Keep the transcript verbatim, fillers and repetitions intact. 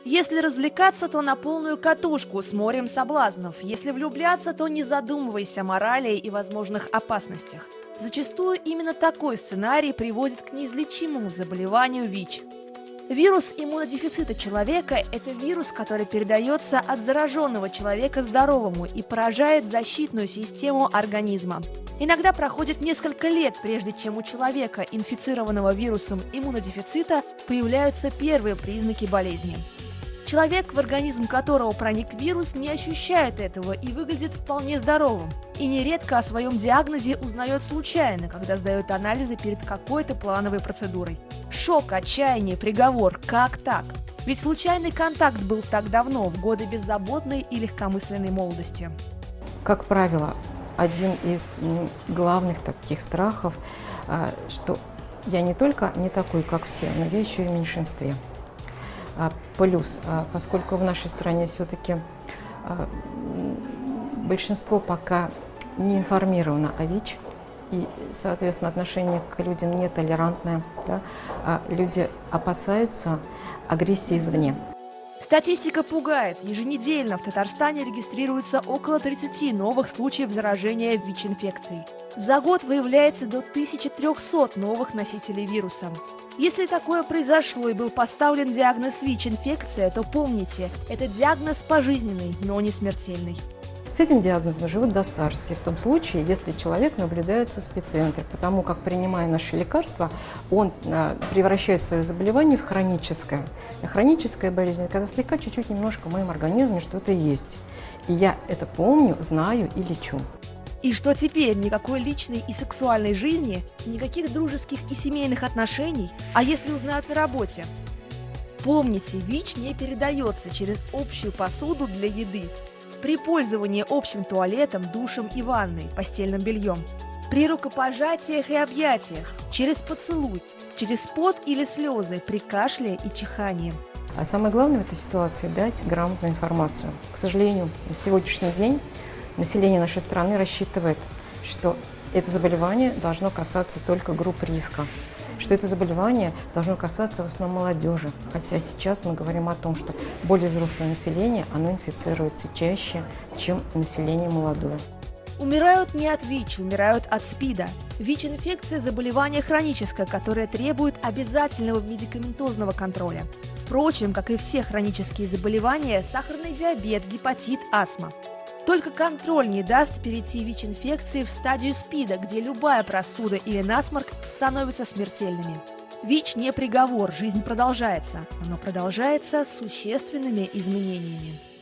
Если развлекаться, то на полную катушку с морем соблазнов. Если влюбляться, то не задумывайся о морали и возможных опасностях. Зачастую именно такой сценарий приводит к неизлечимому заболеванию ВИЧ. Вирус иммунодефицита человека – это вирус, который передается от зараженного человека здоровому и поражает защитную систему организма. Иногда проходит несколько лет, прежде чем у человека, инфицированного вирусом иммунодефицита, появляются первые признаки болезни. Человек, в организм которого проник вирус, не ощущает этого и выглядит вполне здоровым. И нередко о своем диагнозе узнает случайно, когда сдает анализы перед какой-то плановой процедурой. Шок, отчаяние, приговор – как так? Ведь случайный контакт был так давно, в годы беззаботной и легкомысленной молодости. Как правило, один из главных таких страхов, что я не только не такой, как все, но я еще и в меньшинстве. Плюс, поскольку в нашей стране все-таки большинство пока не информировано о ВИЧ, и, соответственно, отношение к людям нетолерантное, да, люди опасаются агрессии извне. Статистика пугает. Еженедельно в Татарстане регистрируется около тридцати новых случаев заражения ВИЧ-инфекцией. За год выявляется до тысячи трёхсот новых носителей вируса. Если такое произошло и был поставлен диагноз ВИЧ-инфекция, то помните, это диагноз пожизненный, но не смертельный. С этим диагнозом живут до старости, в том случае, если человек наблюдается в спеццентре, потому как, принимая наши лекарства, он превращает свое заболевание в хроническое. А хроническая болезнь, когда слегка, чуть-чуть, немножко в моем организме что-то есть. И я это помню, знаю и лечу. И что теперь? Никакой личной и сексуальной жизни, никаких дружеских и семейных отношений? А если узнают на работе? Помните, ВИЧ не передается через общую посуду для еды. При пользовании общим туалетом, душем и ванной, постельным бельем. При рукопожатиях и объятиях, через поцелуй, через пот или слезы, при кашле и чихании. А самое главное в этой ситуации – дать грамотную информацию. К сожалению, на сегодняшний день население нашей страны рассчитывает, что это заболевание должно касаться только групп риска, что это заболевание должно касаться в основном молодежи. Хотя сейчас мы говорим о том, что более взрослое население, оно инфицируется чаще, чем население молодое. Умирают не от ВИЧ, умирают от СПИДа. ВИЧ-инфекция – заболевание хроническое, которое требует обязательного медикаментозного контроля. Впрочем, как и все хронические заболевания, сахарный диабет, гепатит, астма. Только контроль не даст перейти ВИЧ-инфекции в стадию СПИДа, где любая простуда или насморк становятся смертельными. ВИЧ не приговор, жизнь продолжается, но продолжается с существенными изменениями.